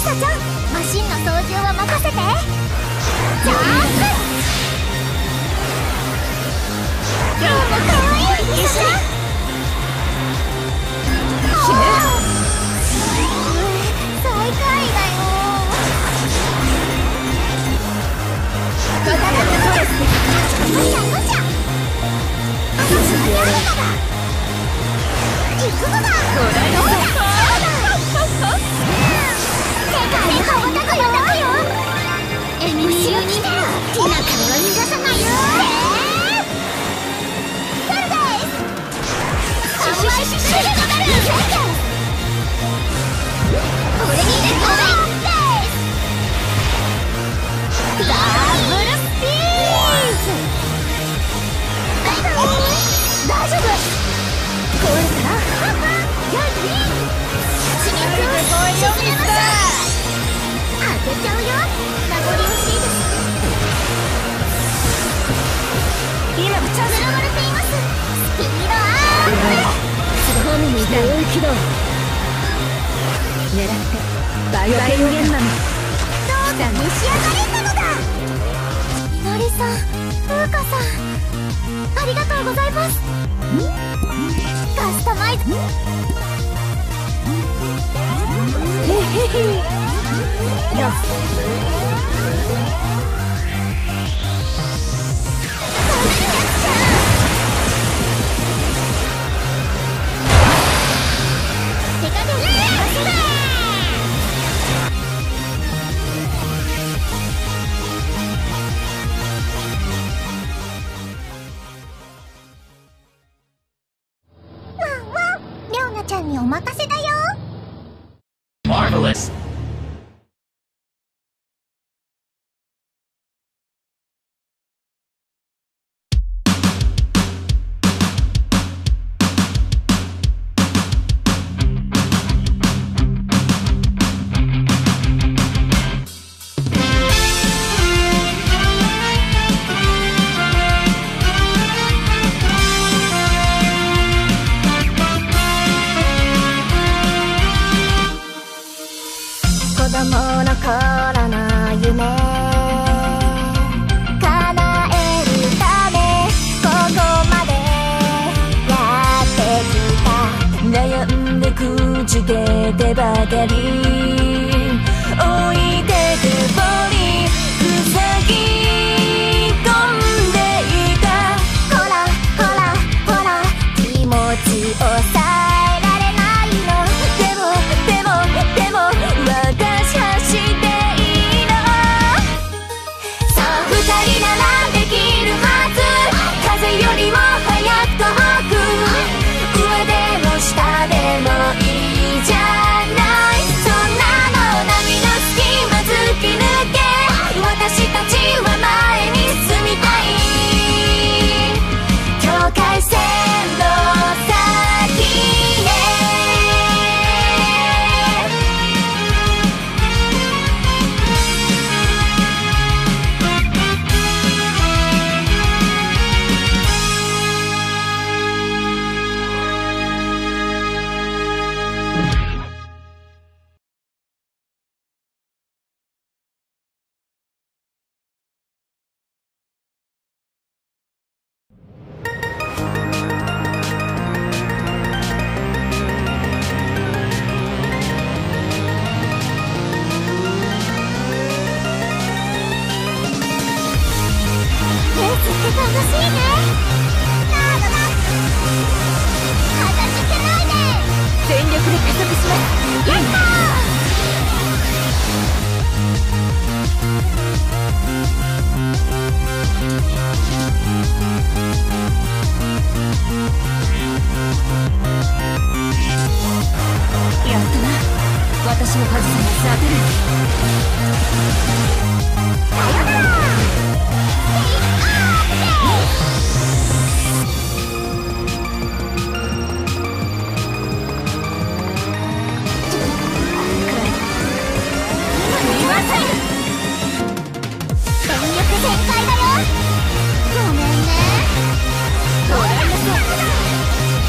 社長、マシンの操縦は任せて。ジャンプ。今日も可愛いミサちゃん。最下位だよ。ガタガタドレスでむしゃむしゃ。あの人にあるのだ。行くのだ。どうだ。世界に羽ばたくよ。エミリーに来てる。ティナ君は逃がさないよ。フルです。シュシュシュシュシュ。これに入れ込め。ダブルスピース。大丈夫。これからやり刺激を沈めましょう。当てちゃうよ。名残惜しいです。今チャンス狙われています。スピードアップ。神に領域だ。狙ってバイオ電源なの。どうだ召し上がれなのだ。みのりさん、風花さん、ありがとうございます。カスタマイズ。へへへ。よっ。手加減に任せる。ちゃんにお任せだよ。Marvelous. でばかり置いてけぼりふさぎ込んでいた。ほらほらほら気持ち抑えられないの。でも私走っていいの。そう二人ならできるはず。風よりも速く遠く上でも下でもいいじゃない。そんなの波の隙間突き抜け私たちは前に進みたい。境界線の先へ。楽しいね。形けないで。全力で加速します。やったやったな。私の外さないと当てる。さよなら。全開だよ。ごめんね。ごめんなさい。